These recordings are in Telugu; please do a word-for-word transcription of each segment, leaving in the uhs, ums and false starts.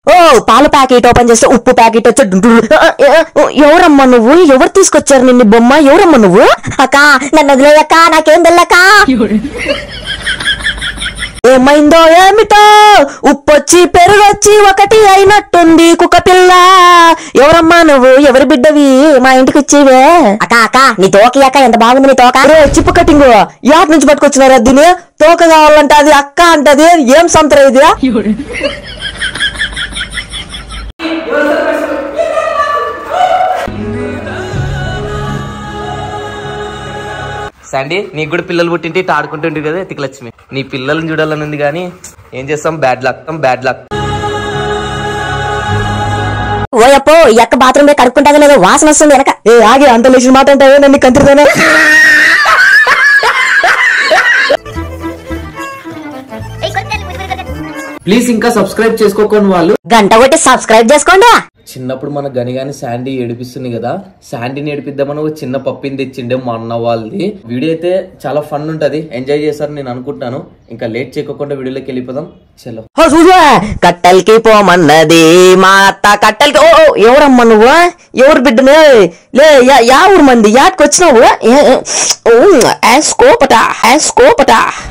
ఓ పాల ప్యాకెట్ ఓపెన్ చేస్తే ఉప్పు ప్యాకెట్ వచ్చి ఎవరమ్మా నువ్వు? ఎవరు తీసుకొచ్చారు నిన్ను బొమ్మ? ఎవరమ్మా నువ్వు? అక్క నన్ను వదిలేయక్క, నాకేం తెల్లక్క. ఏమైందో ఏమిటో ఉప్పొచ్చి పెరుగొచ్చి ఒకటి అయినట్టుంది కుక్క పిల్ల. ఎవరమ్మా నువ్వు? ఎవరి బిడ్డవి మా ఇంటికి వచ్చేవే? అక్క అక్క నీ తోక అక్క ఎంత బాగుంది నీ తోక. చిప్పు కటింగ్ యాట్ నుంచి పట్టుకొచ్చినారా దీని? తోక కావాలంటే అది అక్క అంటది. ఏం సంతరా ఇది? శాండీ నీకు కూడా పిల్లలు పుట్టింటి ఆడుకుంటుంటే కదా తిక్కలక్ష్మి. నీ పిల్లల్ని చూడాలని ఉంది కానీ ఏం చేస్తాం, బ్యాడ్ లక్ బ్యాడ్ లక్. ఓయప్పో ఈ అక్క బాత్రూమ్ కడుక్కుంటా లేదు, వాసన వస్తుంది వెనక. ఏ ఆగి అంత లేచిన మాట అంటే నన్ను కంతిరిదానే. ప్లీజ్ ఇంకా సబ్స్క్రైబ్ చేసుకోకుండా వాళ్ళు గంట కొట్టి సబ్స్క్రైబ్ చేసుకోండి. చిన్నప్పుడు మన గనిగాని శాండీ ఏడిపిస్తుంది కదా, శాండీని ఏడిపిద్దామని ఒక చిన్న పప్పిని తెచ్చిండే మా అన్న వాళ్ళది. వీడియో అయితే చాలా ఫన్ ఉంటది, ఎంజాయ్ చేస్తారు నేను అనుకుంటున్నాను. ఇంకా లేట్ చేయకుండా వీడియోలోకి వెళ్ళిపోదాం. చలో. కట్టెలకి పోమన్నది మా అత్త కట్టెలకి. ఓ ఎవరమ్మా నువ్వు? ఎవరు బిడ్డనే? లే యా ఊరు మంది? యాటికి వచ్చినావు? హ్యాస్కోపట హ్యాస్కోపట.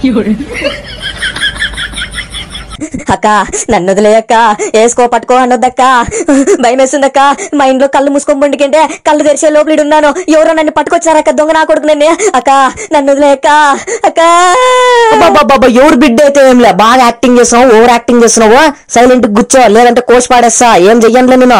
అక్క నన్ను వదిలేయక్క, వేసుకో పట్టుకో అనొద్దక్క, భయం వేస్తుందక్క. మా ఇంట్లో కళ్ళు మూసుకొని పండుకంటే కళ్ళు తెరిచే లోపలిడు ఉన్నాను. ఎవరో నన్ను పట్టుకొచ్చారక్క, దొంగ నా కొడుకు నన్ను. అక్క నన్ను వదిలేయక్క అక్క. బాబా ఎవరు బిడ్డ అయితే ఏంలే, బాగా యాక్టింగ్ చేస్తున్నావు, ఓవర్ యాక్టింగ్ చేస్తున్నావు. సైలెంట్ కూర్చో, లేదంటే కోచ్ పాడేస్తా. ఏం చెయ్యంలే నేను.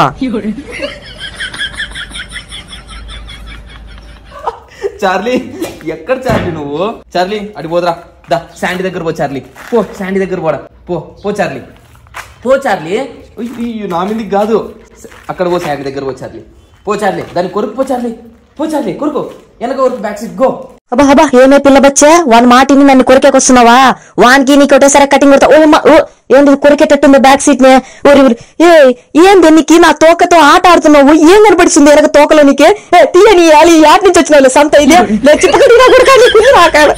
చార్లీ ఎక్కడ చార్లీ నువ్వు? చార్లీ అడి పోదురా, దా శాండీ దగ్గర పో. చార్లీ పో, శాండీ దగ్గర పోడా. పో పో చార్లీ, పో చార్లీ. నా మీదకి కాదు, అక్కడ పో, శాండీ దగ్గర పో చార్లీ. పో చార్లీ, దాన్ని కొరుకు. పో చార్లీ, పో చార్లీ కొరుకు, వెనక కొరుకు, బ్యాక్ సీట్ గో. అబ్బా అబ్బా ఏమే పిల్ల బచ్చే, వాని మాటిని నన్ను కొరికేకొస్తున్నావా? వానికి నీకు ఒకటేసారి కటింగ్ కొడతా. ఓ అమ్మా, ఓ ఏంది కొరికేటట్టుంది బ్యాక్ సీట్ నే? ఏ ఏంది నీకు నా తోకతో ఆట ఆడుతున్నావు? ఏం కనపడుతుంది ఎనక తోకలో నీకే? తీయని యాట్ నుంచి వచ్చిన సంత ఇదే చిప్పకటి.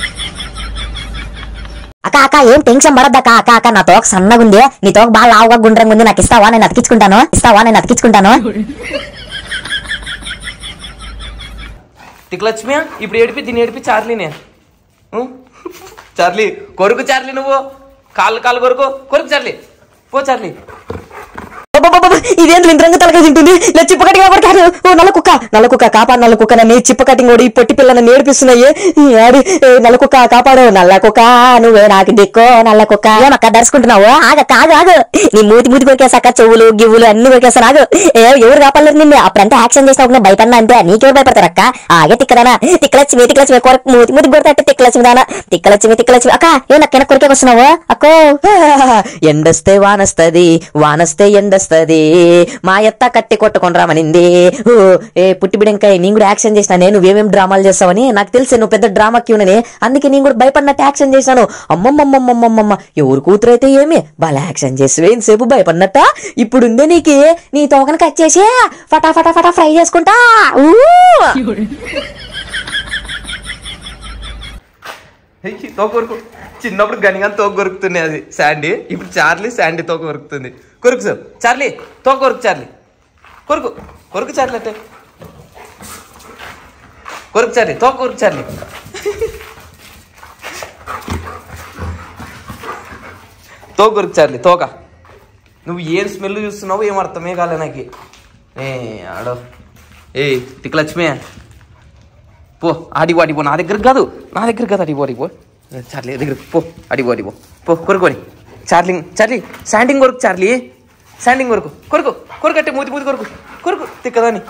అక్క అక్క ఏం టెన్షన్ పడద్దక్క. అక్క అక్క నా తోక సన్నగా ఉంది, నీ తోక బాగా లావుగా గుండ్రంగా ఉంది. నాకు ఇస్తావా? నేను అతికించుకుంటాను. ఇస్తావా? నేను అతికించుకుంటాను. తిక్కలక్ష్మి ఇప్పుడు ఏడిపి దీన్ని ఏడిపి చార్లీనే. చార్లీ కొరుకు, చార్లీ నువ్వు కాళ్ళు కాళ్ళు కొరుకు, కొరుకు చార్లీ. పో చార్లీ. ఇదేంటి ఇంద్రంగా తలగా తింటుంది? చిప్ప కటింగ్ పడతాడు. ఓ నల్ల కుక్క, నల్ల కుక్క కాపాడు, నల్ల కుక్క నన్ను చిప్ప కటింగ్ ఓడి పొట్టి పిల్లని నేర్పిస్తున్నాయి. ఆడి నల్ల కుక్క కాపాడు, నల్ల కుక్క నువ్వే నాకు దిక్కో, నల్ల కుక్క. ఏమక్క దర్శకుంటున్నావు? ఆగక్క ఆగు ఆగు, నీ మూతి మూతి కొరికేసాక చెవులు గివ్వులు అన్ని కొరికేస్తాను. ఆగు. ఏ ఎవరు కాపాడలేదు నిన్ను? అప్పుడంతా యాక్షన్ చేసినప్పుడు భయపడినా అంతే, నీకెవరు భయపడతారక్క? ఆగే తిక్కదానా, తిక్కలక్ష్మి తిక్కలక్ష్మి కొరకు మూతి మూతి కొడతా తిక్కలక్ష్మి దానా, తిక్కలక్ష్మి తిక్కలక్ష్మి. అక్క ఏ నాకు వెనక కొరికే వస్తున్నావు? అక్కో ఎండొస్తే వానొస్తది, వానొస్తే ఎండొస్తది, మా ఎత్త కట్టి కొట్టుకొని రామనింది. ఏ పుట్టి బిడంకాయ నేను కూడా యాక్షన్ చేసినా. నేను నువ్వేమేమి డ్రామాలు చేస్తావని నాకు తెలిసి, నువ్వు పెద్ద డ్రామా క్యూనని, అందుకే నేను కూడా భయపడినట్టు యాక్షన్ చేశాను. అమ్మమ్మమ్మమ్మమ్మమ్మ ఎవరు కూతురు అయితే ఏమి బాగా యాక్షన్ చేసి సేపు భయపడినట్ట. ఇప్పుడుందే నీకు, నీ తోకను కట్ చేసి ఫటా ఫటా ఫటా ఫ్రై చేసుకుంటా. తోక కొరుకు. చిన్నప్పుడు గనిగా తోక కొరుకుతుంది అది శాండీ, ఇప్పుడు చార్లీ శాండీ తోక కొరుకుతుంది. కొరుకు సార్ చార్లీ, తోక కొరుకు చార్లీ, కొరుకు కొరుకు చార్లీ, అంటే కొరుకు చార్లీ, తోక కొరుకు చార్లీ. తోక కొరుకు చార్లీ, తోక. నువ్వు ఏం స్మెల్ చూస్తున్నావు ఏం అర్థమే కాలే నాకు. ఏ ఆడో ఏ తిక్కలక్ష్మి పో, అడిపో అడిపో, నా దగ్గర కాదు, నా దగ్గర కాదు, అడిపో అడిపో. చార్లీ దగ్గర పో, అడిపో అడిపో, పో కొరుకోని. చార్లీ చార్లీ శాండింగ్ కొరుకు, చార్లీ శాండింగ్ కొరుకు, కొరుకు కొరుకు, అంటే మూతి మూతి కొరుకు, కొరుకు తిక్కదాని,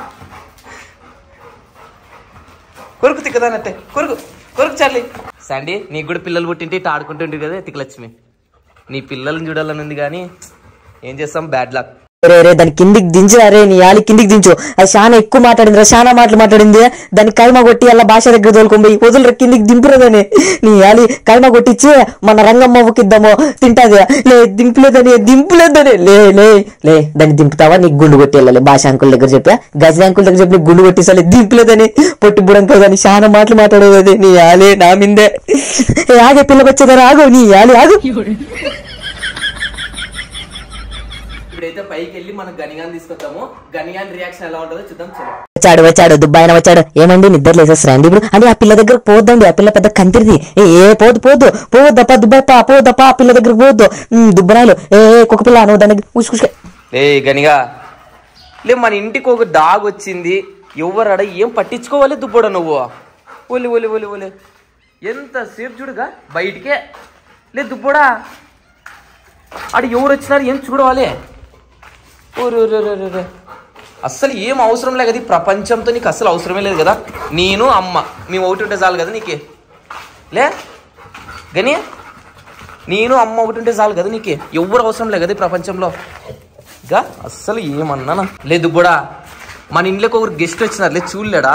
కొరుకు తిక్కదాని, అంటే కొరుకు కొరుకు చార్లీ. శాండీ నీకు కూడా పిల్లలు పుట్టింటి ఆడుకుంటుంటే కదా తిక్కలక్ష్మి. నీ పిల్లల్ని చూడాలని ఉంది కానీ ఏం చేస్తాం, బ్యాడ్ లక్. రే రే దాన్ని కిందికి దించు, అరే నీ ఆలి కిందికి దించు. అది చాలా ఎక్కువ మాట్లాడింది, చాలా మాటలు మాట్లాడింది. దాన్ని కైమా కొట్టి అలా భాష దగ్గర తోలుకొని వదులు కిందికి దింపులేదని. నీ ఆలి కైమా కొట్టించి మన రంగమ్మకి ఇద్దామో తింటాది. లే దింపులేదని, దింపులేదని. లే లే లే దాన్ని దింపుతావా? నీకు గుండు కొట్టి వెళ్ళాలి. భాష అంకుల్ దగ్గర చెప్పా, గజ అంకుల్ దగ్గర చెప్పి గుండు కొట్టిసాలి. దింపులేదని పొట్టి బుడంకా దాన్ని చాలా మాటలు మాట్లాడేది. నీ ఆలే నా మిందే. ఆగే పిల్లకొచ్చేదా? ఆగు నీ ఆలి ఆగు. ఇప్పుడైతే పైకి వెళ్ళి మనం గనిగాని తీసుకొద్దాము. గనిగాని రియాక్షన్ ఎలా ఉంటుందో చూద్దాం. చలో వచ్చాడు వచ్చాడు దుబ్బాయన వచ్చాడు. ఏమండి నిద్ర లేసేస్తారండి ఇప్పుడు అంటే ఆ పిల్ల దగ్గరకు పోద్దండి. ఆ పిల్ల పెద్ద కంతిరిది. ఏ ఏ పోదు పోదు పోద్దప్ప దుబ్బాయప్ప పోద్దప్ప ఆ పిల్ల దగ్గరకు పోద్దు. దుబ్బరాయలు ఏ కుక్క పిల్ల నువ్వు దానికి ఉసుకుసుక. ఏ గనిగా లే, మన ఇంటికి ఒక డాగ్ వచ్చింది. ఎవరాడ ఏం పట్టించుకోవాలి దుబ్బోడా నువ్వు? ఒలి ఒలి ఒలి ఒలి ఎంతసేపు చూడుగా బయటికే లే దుబ్బోడా. ఆడ ఎవరు వచ్చినారు ఏం చూడవాలి? ఓరే అస్సలు ఏం అవసరం లేదు కదా ఈ ప్రపంచంతో, నీకు అస్సలు అవసరమే లేదు కదా. నేను అమ్మ మేము ఒకటి ఉంటే చాలు కదా నీకే. లే గని నేను అమ్మ ఒకటి ఉంటే చాలు కదా నీకే. ఎవరు అవసరం లేదు కదా ఈ ప్రపంచంలో. ఇక అస్సలు ఏమన్నానా లేదు కూడా. మన ఇంట్లోకి ఒకరు గెస్ట్ వచ్చినారు లే, చూడలేడా?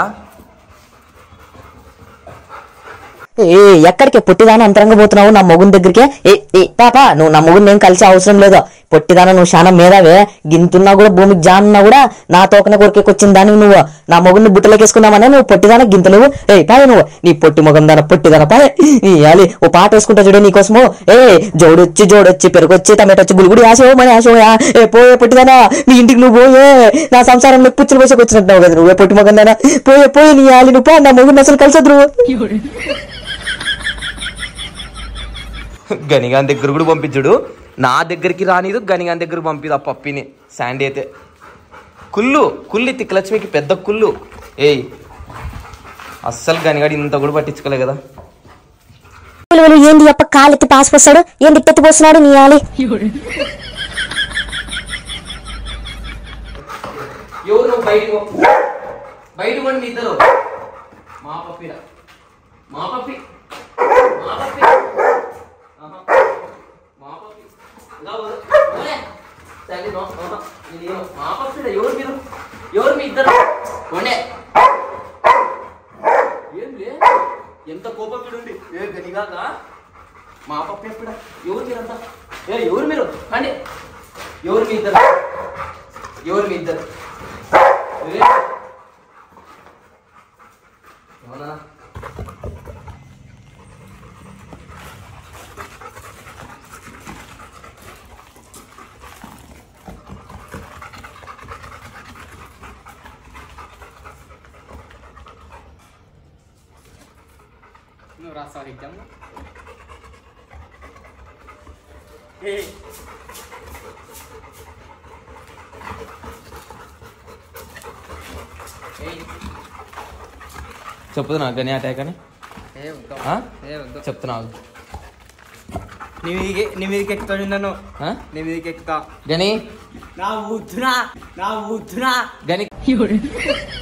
ఏ ఎక్కడికి పొట్టిదాన అంతరంగా పోతున్నావు నా మొగుని దగ్గరికి? ఏ పాప నువ్వు నా మొగుని నేను కలిసి అవసరం లేదు. పొట్టిదాన నువ్వు చాలా మేధావే. గింతున్నా కూడా భూమికి జానున్నా కూడా నా తోకన కొరికేకి వచ్చిన దానికి నువ్వు నా మొగుని బుట్టలోకేసుకున్నామనే నువ్వు పొట్టిదాన గింతలేవు. ఏ పాయ నువ్వు నీ పొట్టి మొగం దాన పొట్టిదాన పాయ ఇయాలి. ఓ పాట వేసుకుంటా చూడే నీకోసము. ఏ జోడొచ్చి జోడొచ్చి పెరుగొచ్చి టమాటొచ్చి గుడిగుడి ఆశో మన ఆశోయా. ఏ పోయే పొట్టిదానా నీ ఇంటికి నువ్వు పోయే. నా సంసారంలో పుచ్చులు పోసేకి వచ్చినట్టున్నావు కదా నువ్వే పొట్టి మొగం దానా. పోయే పోయి నీ ఆలి నువ్వు పా. నా మొగుని అసలు కలిసొద్దు. గనిగాని దగ్గర కూడా పంపించుడు. నా దగ్గరికి రానిదు, గనిగాని దగ్గరకు పంపిదు ఆ పప్పిని. శాండీ అయితే కుళ్ళు కుళ్ళి తిక్కలక్ష్మికి పెద్ద కుళ్ళు. ఏయ్ అస్సలు గనిగాడి ఇంత కూడా పట్టించుకోలే కదా. ఏంది అప్ప కాలెత్తి పాస్ పోస్తాడు, ఏంది ఎత్తి పోస్తున్నాడు నీ ఆలి. ఎవరు నువ్వు బయటకు బయట కూడా మీ ఇద్దరు మా పప్పిరా మా పప్పి మా పప్పి మా పప్పిరా. ఎవరు మీరు? ఎవరు మీ ఇద్దరు? కొండే ఏం లే ఎంత కోపం చూడండి. ఏ గనిగాక మా పప్పి ఎప్పుడా? ఎవరు మీరంతా? ఏ ఎవరు మీరు? అండి ఎవరు మీ ఇద్దరు? ఎవరు మీ ఇద్దరు? అవునా నువ్వు రాస్తావు ఎగ్జామ్? చెప్తున్నా గని అటాక్ అని చెప్తున్నావు. నీ మీదకి ఎక్కుతాడు నన్ను. నీ మీదకి ఎక్కుతా గని నా ఊతున్నా నా ఊతున్నా గని